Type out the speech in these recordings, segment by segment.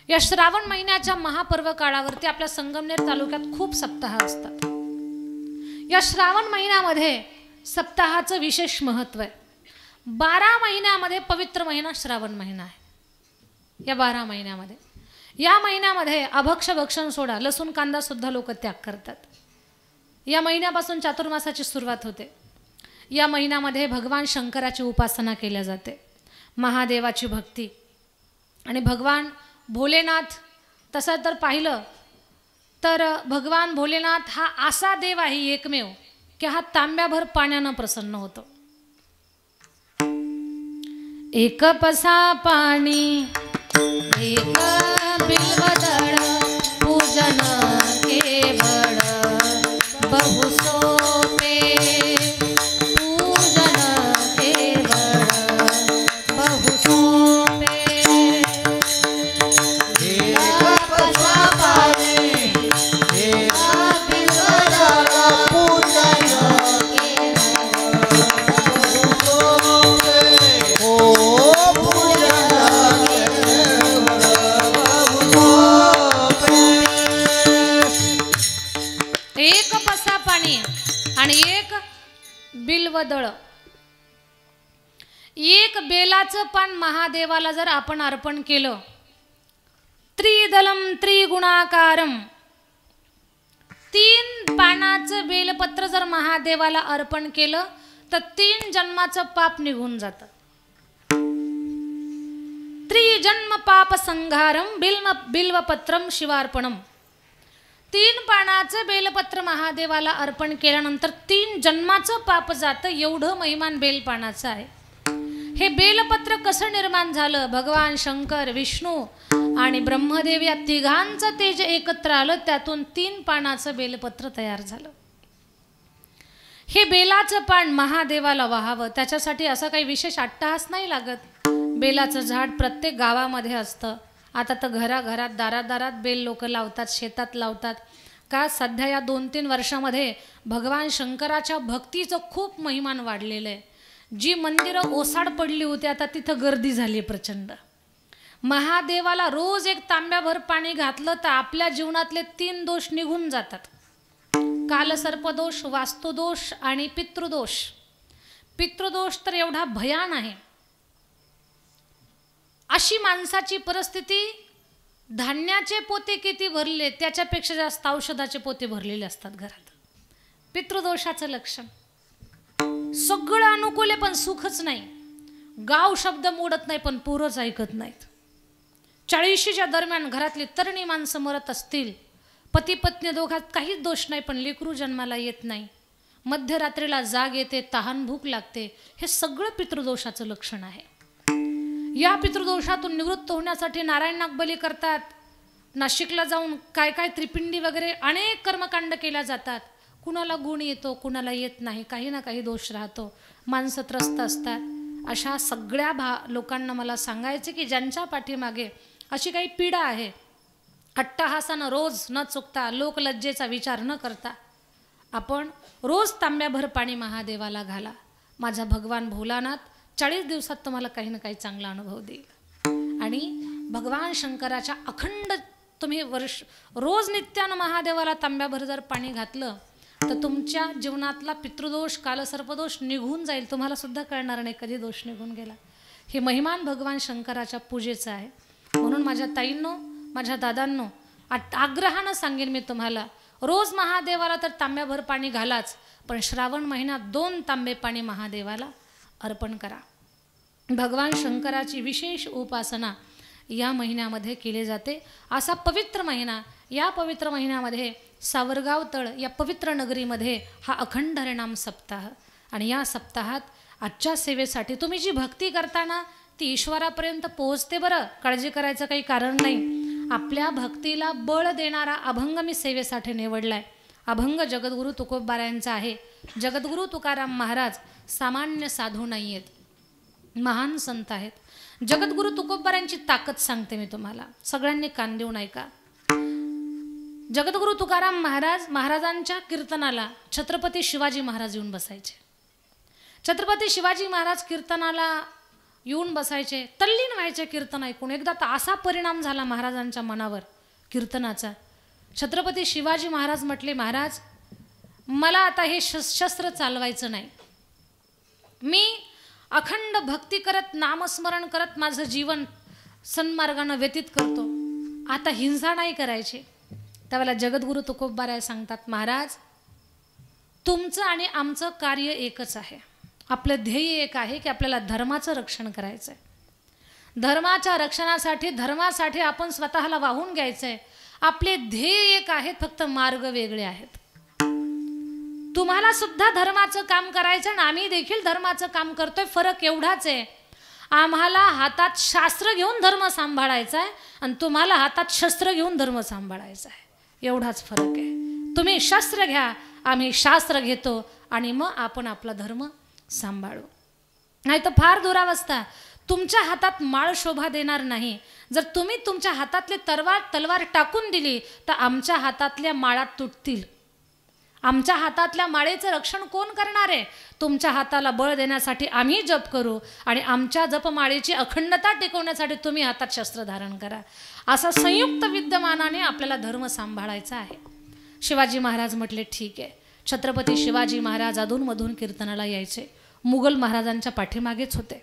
या श्रावण महिन्याच्या महापर्व काळावरती आपल्या संगमनेर तालुक्यात खूप सप्ताह असतात। या श्रावण महिन्यामध्ये सप्ताहाचं विशेष महत्त्व आहे। 12 महिन्यामध्ये पवित्र महिना श्रावण महिना आहे। या 12 महिन्यामध्ये या महिन्यामध्ये अभक्ष भक्षण सोडा, लसूण कांदा सुद्धा लोक त्याग करतात। या महिन्यापासून चातुर्मासाची सुरुवात होते। या महिन्यामध्ये भगवान शंकराची उपासना केल्या जाते, महादेवाची भक्ती। आणि भगवान भोलेनाथ तसं तर पाहिलं तर भगवान भोलेनाथ हा असा देव आहे एकमेव की हा तांब्याभर पाण्यानं प्रसन्न होतो। एक पसा पाणी एक बिल्वदळ पूजन केवळ बहु सोपे पूजन केवळ बहु सोपे। एक पसा पाणी आणि एक बिल्वदळ, एक बेलाचं पान महादेवाला जर आपण अर्पण केलं, त्रिदलम त्रिगुणाकारम, 3 पानाचं बेलपत्र जर महादेवाला अर्पण केलं तर 3 जन्माचं पाप निघून जातं। त्रिजन्म पाप संहारम बिल्वपत्रम शिवार्पणम। 3 पानाचं बेलपत्र महादेवाला अर्पण केल्यानंतर 3 जन्माचं पाप जातं, एवढं महिमान बेलपानाचं आहे। हे बेलपत्र कसं निर्माण झालं? भगवान शंकर, विष्णू आणि ब्रह्मदेव या तिघांचं तेज एकत्र आलं, त्यातून 3 पानाचं बेलपत्र तयार झालं। हे बेलाचं पान महादेवाला वाहावं त्याच्यासाठी असं काही विशेष अट्टहास नाही लागत। बेलाचं झाड प्रत्येक गावामध्ये असतं। आता तर घराघरात दारादारात बेल लोक लावतात, शेतात लावतात। का सध्या या 2-3 वर्षामध्ये भगवान शंकराच्या भक्तीचं खूप महिमान वाढलेलं आहे। जी मंदिरं ओसाड पडली होती आता तिथं गर्दी झाली प्रचंड। महादेवाला रोज एक तांब्याभर पाणी घातलं तर आपल्या जीवनातले 3 दोष निघून जातात। कालसर्पदोष, वास्तुदोष आणि पितृदोष। पितृदोष तर एवढा भयान आहे, अशी माणसाची परिस्थिती, धान्याचे पोते किती भरले त्याच्यापेक्षा जास्त औषधाचे पोते भरलेले असतात घरात। पितृदोषाचं लक्षण सगळं अनुकूल आहे पण सुखच नाही। गाव शब्द मोडत नाही पण पोरच ऐकत नाहीत। 40शीच्या दरम्यान घरातली तरुणी माणसं मरत असतील, पती पत्नी दोघात काहीच दोष नाही पण लेकरू जन्माला येत नाही, मध्यरात्रीला जाग येते, तहान भूक लागते, हे सगळं पितृदोषाचं लक्षण आहे। या पितृदोषातून निवृत्त होण्यासाठी नारायण नागबली करतात, नाशिकला जाऊन काय काय त्रिपिंडी वगैरे अनेक कर्मकांड केल्या जातात। कुणाला गुण येतो, कुणाला येत नाही, काही ना काही दोष राहतो, माणसं त्रस्त असतात। अशा सगळ्या लोकांना मला सांगायचे की ज्यांच्या पाठीमागे अशी काही पीडा आहे, अट्टहासानं रोज न चुकता, लोकलज्जेचा विचार न करता आपण रोज तांब्याभर पाणी महादेवाला घाला। माझा भगवान भोलानाथ 40 दिवसात तुम्हाला काही ना काही चांगला अनुभव देईल। आणि भगवान शंकराच्या अखंड तुम्ही रोज नित्यानं महादेवाला तांब्याभर जर पाणी घातलं तर तुमच्या जीवनातला पितृदोष, कालसर्पदोष निघून जाईल। तुम्हाला सुद्धा कळणार नाही कधी दोष निघून गेला। हे महिमान भगवान शंकराच्या पूजेचं आहे। म्हणून माझ्या ताईंनो, माझ्या दादांनो, आग्रहानं सांगेन मी तुम्हाला, रोज महादेवाला तर तांब्याभर पाणी घालाच, पण श्रावण महिन्यात 2 तांबे पाणी महादेवाला अर्पण करा। भगवान शंकराची विशेष उपासना या महिन्यामध्ये केली जाते। असा पवित्र महिना, या पवित्र महिन्यामध्ये सावरगाव तळ या पवित्र नगरीमध्ये हा अखंड हरिनाम सप्ताह। आणि या सप्ताहात आजच्या सेवेसाठी तुम्ही जी भक्ती करताना ती ईश्वरापर्यंत पोहोचते बरं, काळजी करायचं काही कारण नाही। आपल्या भक्तीला बळ देणारा अभंग मी सेवेसाठी निवडलाय। अभंग जगद्गुरू तुकोबारायांचा आहे। जगद्गुरू तुकाराम महाराज सामान्य साधू नाही आहेत, महान संत आहेत। जगद्गुरू तुकोबारायांची ताकद सांगते मी तुम्हाला, सगळ्यांनी कान देऊन ऐका। जगद्गुरू तुकाराम महाराजांच्या कीर्तनाला छत्रपती शिवाजी महाराज येऊन बसायचे। छत्रपती शिवाजी महाराज कीर्तनाला येऊन बसायचे, तल्लीन व्हायचे कीर्तन ऐकून. एकदा तर असा परिणाम झाला महाराजांच्या मनावर कीर्तनाचा. छत्रपती शिवाजी महाराज म्हटले, महाराज मला आता हे शस्त्र चालवायचं नाही. मी अखंड भक्ती करत नामस्मरण करत माझं जीवन सन्मार्गानं व्यतीत करतो. आता हिंसा नाही करायची. त्यावेळेला जगद्गुरु तुकोबाराय सांगतात, महाराज तुमचं आणि आमचं कार्य एकच आहे. आपलं ध्येय एक आहे की आपल्याला धर्माचं रक्षण करायचं आहे. धर्माच्या रक्षणासाठी धर्मासाठी आपण स्वतःला वाहून घ्यायचं आहे. आपले ध्येय एक आहे, फक्त मार्ग वेगळे आहेत. तुम्हाला सुद्धा धर्माचं काम करायचं आणि आम्ही देखील धर्माचं काम करतोय. फरक एवढाच आहे, आम्हाला हातात शास्त्र घेऊन धर्म सांभाळायचा आहे आणि तुम्हाला हातात शस्त्र घेऊन धर्म सांभाळायचा आहे. एवढाच फरक आहे. तुम्ही शस्त्र घ्या, आम्ही शास्त्र घेतो आणि मग आपण आपला धर्म सांभाळू. नाही तर फार दुरावस्था. तुमच्या हातात माळ शोभा देणार नाही. जर तुम्ही तुमच्या हातातले तलवार टाकून दिली तर आमच्या हातातल्या माळा तुटतील. आमच्या हातातल्या माळेचं रक्षण कोण करणार आहे? तुमच्या हाताला बळ देण्यासाठी आम्ही जप करू आणि आमच्या जपमाळेची अखंडता टिकवण्यासाठी तुम्ही हातात शस्त्र धारण करा. असा संयुक्त विद्यमानाने आपल्याला धर्म सांभाळायचा आहे. शिवाजी महाराज म्हटले, ठीक आहे. छत्रपती शिवाजी महाराज अधूनमधून कीर्तनाला यायचे. मुघल महाराजांच्या पाठीमागेच होते.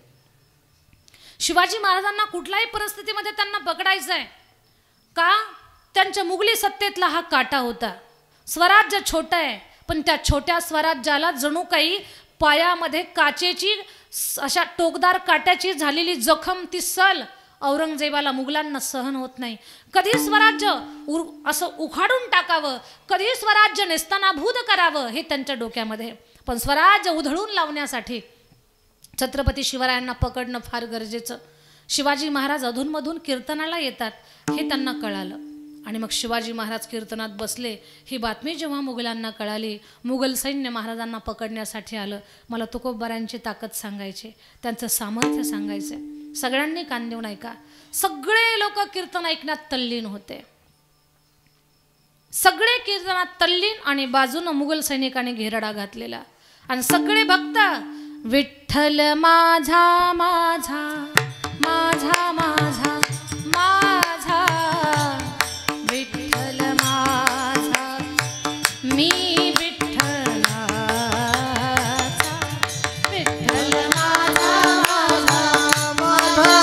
शिवाजी महाराजांना कुठल्याही परिस्थितीमध्ये त्यांना पकडायचं आहे का? त्यांच्या मुघली सत्तेतला हा काटा होता. स्वराज्य छोटं आहे, पण त्या छोट्या स्वराज्याला जणू काही पायामध्ये काचेची अशा टोकदार काट्याची झालेली जखम, ती सल औरंगजेबाला मुघलांना सहन होत नाही. कधी स्वराज्य असं उखाडून टाकावं, कधी स्वराज्य नेस्तनाभूत करावं हे त्यांच्या डोक्यामध्ये. पण स्वराज्य उधळून लावण्यासाठी छत्रपती शिवरायांना पकडणं फार गरजेचं. शिवाजी महाराज अधूनमधून कीर्तनाला येतात हे त्यांना कळालं आणि मग शिवाजी महाराज कीर्तनात बसले. ही बातमी जेव्हा मुघलांना कळाली, मुघल सैन्य महाराजांना पकडण्यासाठी आलं. मला तुकोबारायांची ताकद सांगायची, त्यांचं सामर्थ्य सांगायचं. सगळ्यांनी कान देऊन ऐका. सगळे लोक कीर्तन ऐकण्यात तल्लीन होते. सगळे कीर्तनात तल्लीन आणि बाजूनं मुघल सैनिकांनी घेरडा घातलेला आणि सगळे भक्त विठ्ठल माझा माझा माझा माझा माझा विठ्ठल माझा मी विठ्ठलाचा विठ्ठल माझा माझा माझा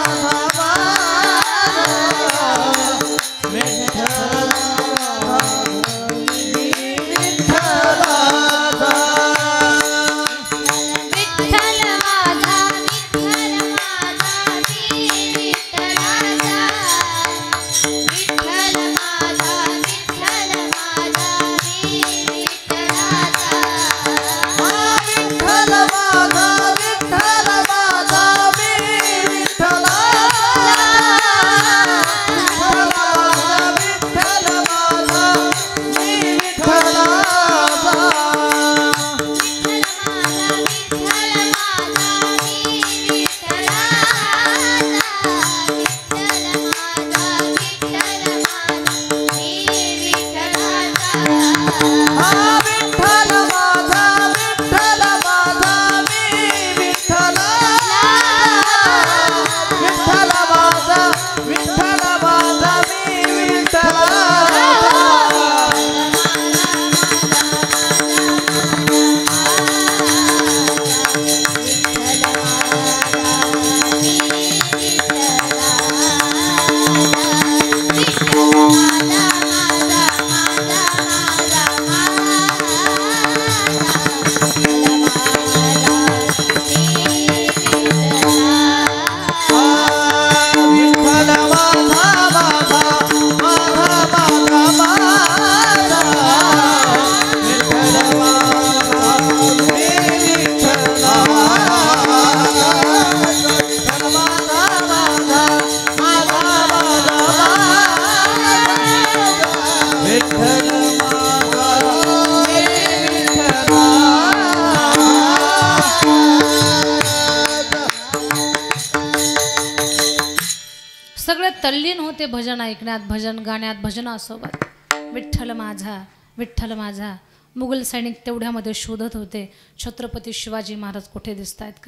तल्लीन होते भजन ऐकण्यात, भजन गाण्यात, भजनासोबत. विठ्ठल माझा विठ्ठल माझा. मुघल सैनिक तेवढ्यामध्ये शोधत होते छत्रपती शिवाजी महाराज कुठे दिसत आहेत का.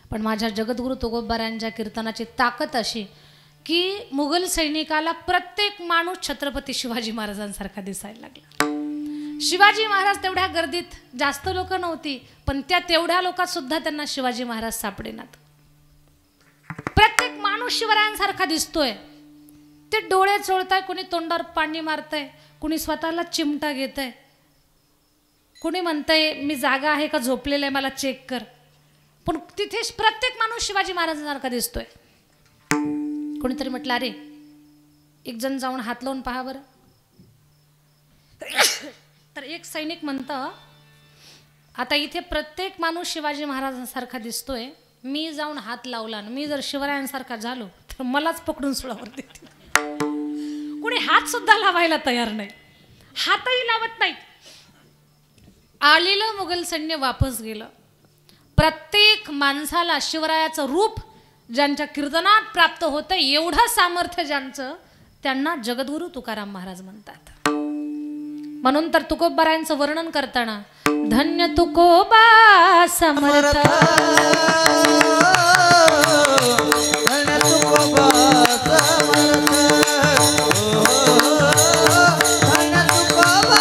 पण माझ्या जगद्गुरु तुकोबारायांच्या कीर्तनाची ताकद अशी की मुघल सैनिकाला प्रत्येक माणूस छत्रपती शिवाजी महाराजांसारखा दिसायला लागला. शिवाजी महाराज तेवढ्या गर्दीत जास्त लोक नव्हती, पण त्या तेवढ्या लोकात सुद्धा त्यांना शिवाजी महाराज सापडेनात. प्रत्येक माणूस शिवरायांसारखा दिसतोय. ते डोळे चोळताय, कोणी तोंडावर पाणी मारतंय, कोणी स्वतःला चिमटा घेतंय, कोणी म्हणतंय मी जागा आहे का झोपलेलं आहे मला चेक कर. पण तिथे प्रत्येक माणूस शिवाजी महाराजांसारखा दिसतोय. कोणीतरी म्हटलं अरे एक जण जाऊन हात लावून पहा बरं. तर एक सैनिक म्हणतं आता इथे प्रत्येक माणूस शिवाजी महाराजांसारखा दिसतोय, मी जाऊन हात लावला आणि मी जर शिवरायांसारखा झालो तर मलाच पकडून सुळावर देतील. कोणी हात सुद्धा लावायला तयार नाही, हातही लावत नाहीत. आलेलं मुघल सैन्य वापस गेलं. प्रत्येक माणसाला शिवरायाचं रूप ज्यांच्या कीर्तनात प्राप्त होतं, एवढं सामर्थ्य ज्यांचं, त्यांना जगद्गुरु तुकाराम महाराज म्हणतात. म्हणून तर तुकोबारायांचं वर्णन करताना धन्य तुकोबा समर्थ, धन्य तुकोबा समर्थ, धन्य तुकोबा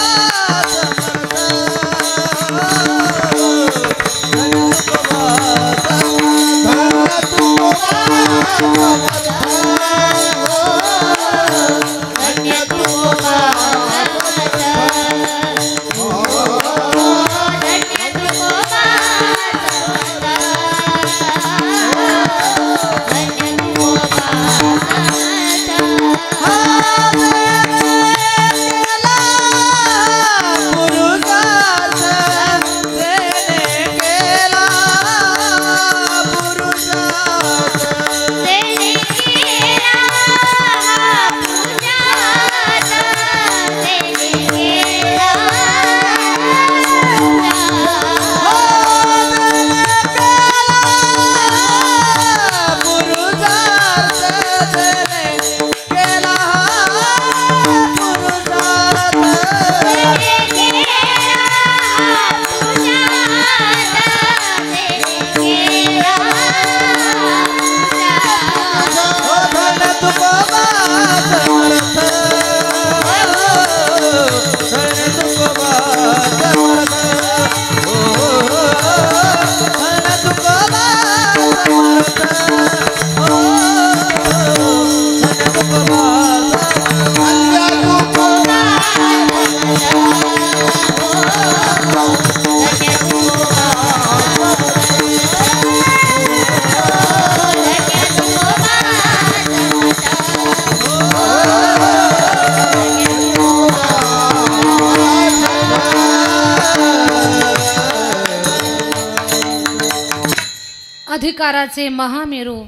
अधिकाराचे महामेरू,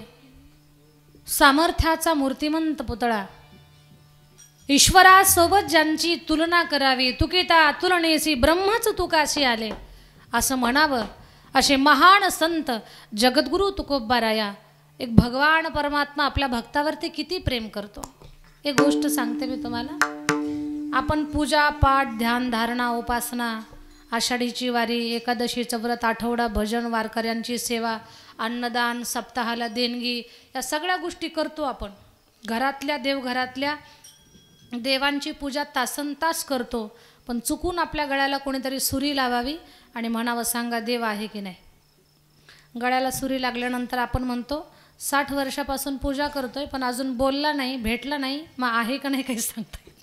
सामर्थ्याचा मूर्तिमंत पुतळा, ईश्वरासोबत ज्यांची तुलना करावी, तुकिता तुलनेसी ब्रह्मच तुकाशी आले असं म्हणावं, असे महान संत जगद्गुरु तुकोबाराया. एक भगवान परमात्मा आपल्या भक्तावरती किती प्रेम करतो. एक गोष्ट सांगते मी तुम्हाला. आपण पूजा पाठ ध्यान धारणा उपासना, आषाढीची वारी, एकादशीचं व्रत, आठवडा भजन, वारकऱ्यांची सेवा, अन्नदान, सप्ताहाला देणगी, या सगळ्या गोष्टी करतो आपण. घरातल्या देवघरातल्या देवांची पूजा तासनतास करतो. पण चुकून आपल्या गळ्याला कोणीतरी सुरी लावावी आणि म्हणावं सांगा देव आहे की नाही. गळ्याला सुरी लागल्यानंतर आपण म्हणतो 60 वर्षापासून पूजा करतोय पण अजून बोलला नाही, भेटला नाही, मग आहे का नाही काही सांगता येत.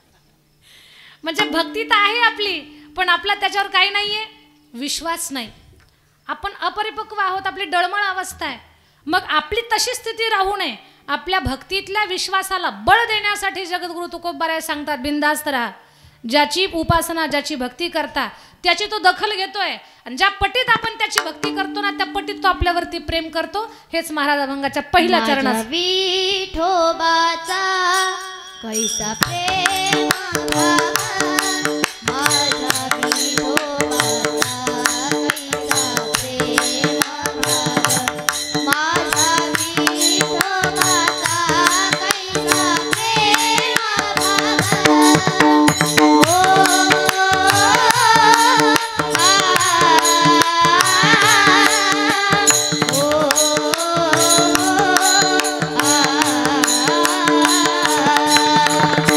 म्हणजे भक्ती तर आहे आपली, पण आपला त्याच्यावर काही नाही आहे, विश्वास नाही. आपण अपरिपक्व आहोत, आपली डळमळ अवस्था आहे. मग आपली तशी स्थिती राहू नये. आपल्या भक्तीतल्या विश्वासाला बळ देण्यासाठी जगद्गुरु तुकोबाराय सांगतात बिनधास्त राहा. ज्याची उपासना ज्याची भक्ती करता त्याची तो दखल घेतोय, आणि ज्या पटीत आपण त्याची भक्ती करतो ना त्या पटीत तो आपल्यावरती प्रेम करतो. हेच महाराज अभंगाच्या पहिल्या चरणात विठोबाचा कैसा प्रेम Oh देवा